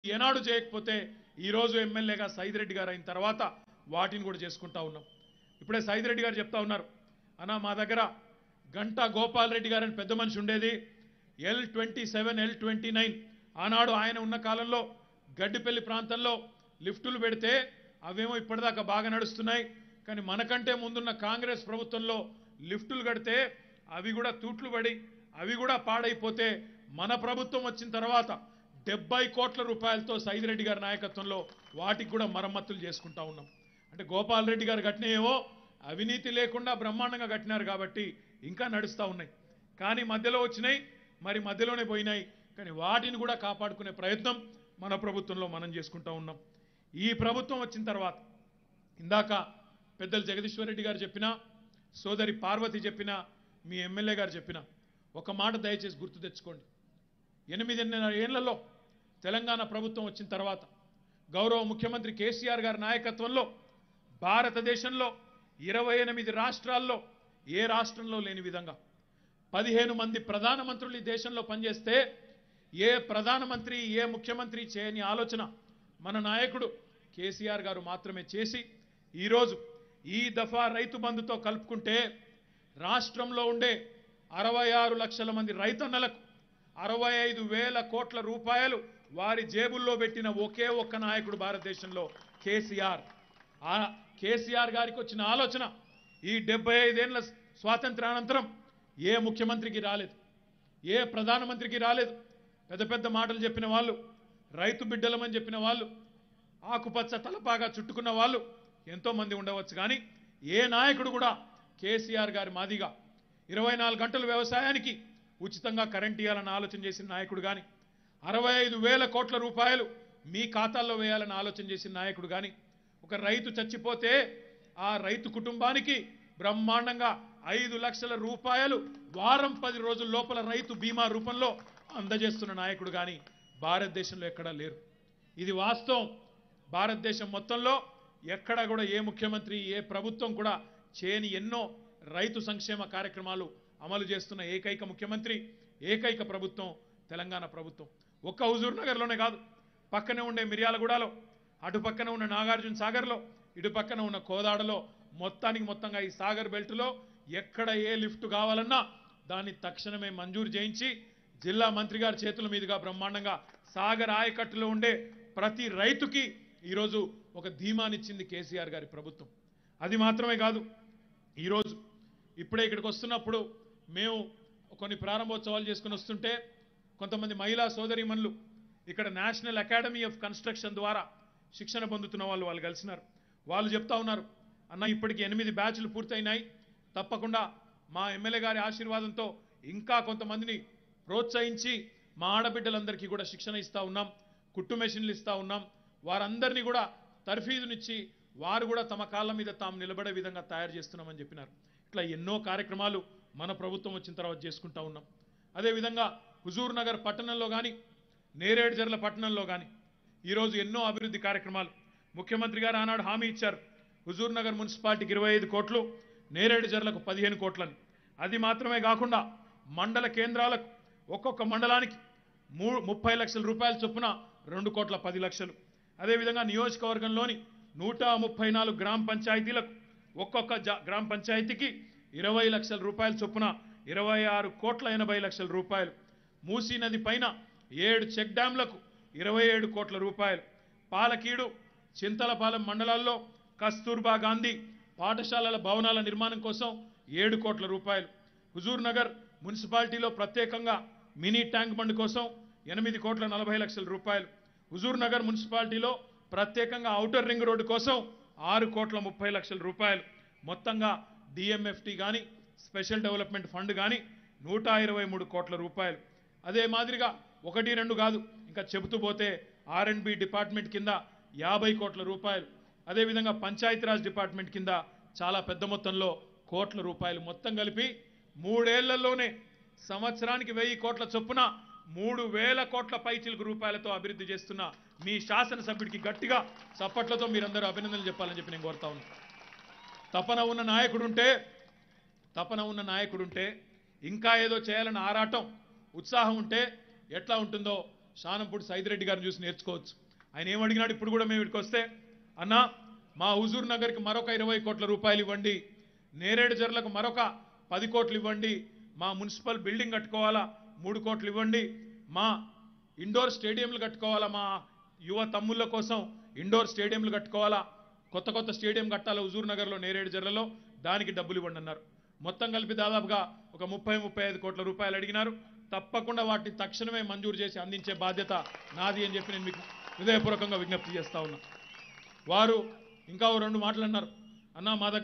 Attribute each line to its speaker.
Speaker 1: ఏనాడు చేయకపోతే ఈరోజు ఎమ్మెల్యేగా సైదిరెడ్డి గారు అయిన తర్వాత వాటిని కూడా చేసుకుంటా ఉన్నాం. ఇప్పుడే సైదిరెడ్డి గారు చెప్తా ఉన్నారు, అన్న మా దగ్గర గంటా గోపాల్ రెడ్డి గారని పెద్ద మనిషి ఉండేది, L27 L29 ఆనాడు ఆయన ఉన్న కాలంలో గడ్డిపల్లి ప్రాంతంలో లిఫ్టులు పెడితే అవేమో ఇప్పటిదాకా బాగా నడుస్తున్నాయి. కానీ మనకంటే ముందున్న కాంగ్రెస్ ప్రభుత్వంలో లిఫ్టులు కడితే అవి కూడా తూట్లు పడి అవి కూడా పాడైపోతే మన ప్రభుత్వం వచ్చిన తర్వాత 70 కోట్ల రూపాయలతో సైదిరెడ్డి గారి నాయకత్వంలో వాటికి కూడా మరమ్మతులు చేసుకుంటా ఉన్నాం. అంటే గోపాల్ రెడ్డి గారు కట్టినేవో అవినీతి లేకుండా బ్రహ్మాండంగా కట్టినారు కాబట్టి ఇంకా నడుస్తూ ఉన్నాయి. కానీ మధ్యలో వచ్చినాయి, మరి మధ్యలోనే పోయినాయి. కానీ వాటిని కూడా కాపాడుకునే ప్రయత్నం మన ప్రభుత్వంలో మనం చేసుకుంటా ఉన్నాం. ఈ ప్రభుత్వం వచ్చిన తర్వాత ఇందాక పెద్దలు జగదీశ్వర్ రెడ్డి గారు చెప్పినా, సోదరి పార్వతి చెప్పినా, మీ ఎమ్మెల్యే గారు చెప్పినా ఒక మాట దయచేసి గుర్తు తెచ్చుకోండి. 8 ఏళ్లలో తెలంగాణ ప్రభుత్వం వచ్చిన తర్వాత గౌరవ ముఖ్యమంత్రి కేసీఆర్ గారి నాయకత్వంలో భారతదేశంలో 28 రాష్ట్రాల్లో ఏ రాష్ట్రంలో లేని విధంగా 15 మంది ప్రధానమంత్రులు ఈ దేశంలో పనిచేస్తే ఏ ప్రధానమంత్రి ఏ ముఖ్యమంత్రి చేయని ఆలోచన మన నాయకుడు కేసీఆర్ గారు మాత్రమే చేసి ఈరోజు ఈ దఫా రైతు బంధుతో కలుపుకుంటే రాష్ట్రంలో ఉండే 66 లక్షల మంది రైతన్నలకు 65,000 కోట్ల రూపాయలు వారి జేబుల్లో పెట్టిన ఒకే ఒక్క నాయకుడు భారతదేశంలో కేసీఆర్. ఆ కేసీఆర్ గారికి వచ్చిన ఆలోచన ఈ 75 ఏళ్ల స్వాతంత్రానంతరం ఏ ముఖ్యమంత్రికి రాలేదు, ఏ ప్రధానమంత్రికి రాలేదు. పెద్ద పెద్ద మాటలు చెప్పిన వాళ్ళు, రైతు బిడ్డలమని చెప్పిన వాళ్ళు, ఆకుపచ్చ తలపాగా చుట్టుకున్న వాళ్ళు ఎంతోమంది ఉండవచ్చు. కానీ ఏ నాయకుడు కూడా కేసీఆర్ గారి మాదిగా 24 గంటలు వ్యవసాయానికి ఉచితంగా కరెంట్ ఇవ్వాలని ఆలోచన చేసిన నాయకుడు కానీ, 65,000 కోట్ల రూపాయలు మీ ఖాతాల్లో వేయాలని ఆలోచన చేసిన నాయకుడు కానీ, ఒక రైతు చచ్చిపోతే ఆ రైతు కుటుంబానికి బ్రహ్మాండంగా 5 లక్షల రూపాయలు వారం 10 రోజుల లోపల రైతు బీమా రూపంలో అందజేస్తున్న నాయకుడు కానీ భారతదేశంలో ఎక్కడా లేరు. ఇది వాస్తవం. భారతదేశం మొత్తంలో ఎక్కడా కూడా ఏ ముఖ్యమంత్రి ఏ ప్రభుత్వం కూడా చేయని ఎన్నో రైతు సంక్షేమ కార్యక్రమాలు అమలు చేస్తున్న ఏకైక ముఖ్యమంత్రి ఏకైక ప్రభుత్వం తెలంగాణ ప్రభుత్వం. ఒక్క హుజూర్ నగర్లోనే కాదు, పక్కనే ఉండే మిర్యాలగూడలో, అటు పక్కన ఉన్న నాగార్జున సాగర్లో, ఇటు పక్కన ఉన్న కోదాడలో, మొత్తంగా ఈ సాగర్ బెల్ట్లో ఎక్కడ ఏ లిఫ్ట్ కావాలన్నా దాన్ని తక్షణమే మంజూరు చేయించి జిల్లా మంత్రి గారి చేతుల మీదుగా బ్రహ్మాండంగా సాగర్ ఆయకట్టులో ఉండే ప్రతి రైతుకి ఈరోజు ఒక ధీమానిచ్చింది కేసీఆర్ గారి ప్రభుత్వం. అది మాత్రమే కాదు, ఈరోజు ఇప్పుడే ఇక్కడికి వస్తున్నప్పుడు మేము కొన్ని ప్రారంభోత్సవాలు చేసుకుని వస్తుంటే కొంతమంది మహిళా సోదరీమణులు ఇక్కడ నేషనల్ అకాడమీ ఆఫ్ కన్స్ట్రక్షన్ ద్వారా శిక్షణ పొందుతున్న వాళ్ళు కలిసినారు. వాళ్ళు చెప్తా ఉన్నారు, అన్న ఇప్పటికి 8 బ్యాచ్లు పూర్తయినాయి, తప్పకుండా మా ఎమ్మెల్యే గారి ఆశీర్వాదంతో ఇంకా కొంతమందిని ప్రోత్సహించి మా ఆడబిడ్డలందరికీ కూడా శిక్షణ ఇస్తా ఉన్నాం, కుట్టు మెషిన్లు ఇస్తా ఉన్నాం, వారందరినీ కూడా తర్ఫీదునిచ్చి వారు కూడా తమ కాళ్ళ మీద తాము నిలబడే విధంగా తయారు చేస్తున్నామని చెప్పినారు. ఇట్లా ఎన్నో కార్యక్రమాలు మన ప్రభుత్వం వచ్చిన తర్వాత చేసుకుంటా ఉన్నాం. అదేవిధంగా హుజూర్ నగర్ పట్టణంలో కానీ నేరేడుజర్ల పట్టణంలో కానీ ఈరోజు ఎన్నో అభివృద్ధి కార్యక్రమాలు ముఖ్యమంత్రి గారు ఆనాడు హామీ ఇచ్చారు. హుజూర్ నగర్ మున్సిపాలిటీకి 25 కోట్లు, నేరేడుజర్లకు 15 కోట్లని. అది మాత్రమే కాకుండా మండల కేంద్రాలకు ఒక్కొక్క మండలానికి 30 లక్షల రూపాయల చొప్పున 2 కోట్ల 10 లక్షలు. అదేవిధంగా నియోజకవర్గంలోని 134 గ్రామ పంచాయతీలకు ఒక్కొక్క గ్రామ పంచాయతీకి 20 లక్షల రూపాయల చొప్పున 26 కోట్ల 80 లక్షల రూపాయలు. మూసీ నది పైన 7 చెక్ డ్యాంలకు 27 కోట్ల రూపాయలు. పాలకీడు చింతలపాలెం మండలాల్లో కస్తూర్బా గాంధీ పాఠశాలల భవనాల నిర్మాణం కోసం 7 కోట్ల రూపాయలు. హుజూర్ నగర్ మున్సిపాలిటీలో ప్రత్యేకంగా మినీ ట్యాంక్ బండ్ కోసం 8 కోట్ల 40 లక్షల రూపాయలు. హుజూర్ నగర్ మున్సిపాలిటీలో ప్రత్యేకంగా ఔటర్ రింగ్ రోడ్డు కోసం 6 కోట్ల 30 లక్షల రూపాయలు. మొత్తంగా డిఎంఎఫ్టీ కానీ స్పెషల్ డెవలప్మెంట్ ఫండ్ కానీ 123 కోట్ల రూపాయలు. అదే మాదిరిగా 1-2 కాదు, ఇంకా చెబుతూ పోతే R&B డిపార్ట్మెంట్ కింద 50 కోట్ల రూపాయలు. అదేవిధంగా పంచాయతీరాజ్ డిపార్ట్మెంట్ కింద చాలా పెద్ద మొత్తంలో కోట్ల రూపాయలు. మొత్తం కలిపి 3 ఏళ్లలోనే సంవత్సరానికి 1000 కోట్ల చొప్పున 3,000 కోట్ల పైచిలకు రూపాయలతో అభివృద్ధి చేస్తున్న మీ శాసనసభ్యుడికి గట్టిగా చప్పట్లతో మీరందరూ అభినందనలు చెప్పాలని చెప్పి నేను కోరుతా ఉన్నాను. తపన ఉన్న నాయకుడుంటే ఇంకా ఏదో చేయాలని ఆరాటం ఉత్సాహం ఉంటే ఎట్లా ఉంటుందో శానంపూడి సైదిరెడ్డి గారిని చూసి నేర్చుకోవచ్చు. ఆయన ఏమడిగినాడు ఇప్పుడు కూడా మేము ఇక్కడికి వస్తే, అన్నా మా హుజూర్ నగర్కి మరొక 20 కోట్ల రూపాయలు ఇవ్వండి, నేరేడు జర్లకు మరొక 10 కోట్లు ఇవ్వండి, మా మున్సిపల్ బిల్డింగ్ కట్టుకోవాలా 3 కోట్లు ఇవ్వండి, మా ఇండోర్ స్టేడియంలు కట్టుకోవాలా, మా యువ తమ్ముళ్ళ కోసం ఇండోర్ స్టేడియంలు కట్టుకోవాలా, కొత్త కొత్త స్టేడియం కట్టాలా హుజూర్ నగర్లో నేరేడు జర్లలో, దానికి డబ్బులు ఇవ్వండి అన్నారు. మొత్తం కలిపి దాదాపుగా ఒక 30-35 కోట్ల రూపాయలు అడిగినారు. తప్పకుండా వాటిని తక్షణమే మంజూరు చేసి అందించే బాధ్యత నాది అని చెప్పి నేను మీకు హృదయపూర్వకంగా విజ్ఞప్తి చేస్తా ఉన్నా. వారు ఇంకా 2 మాటలు అన్నారు. అన్నా మా దగ్గర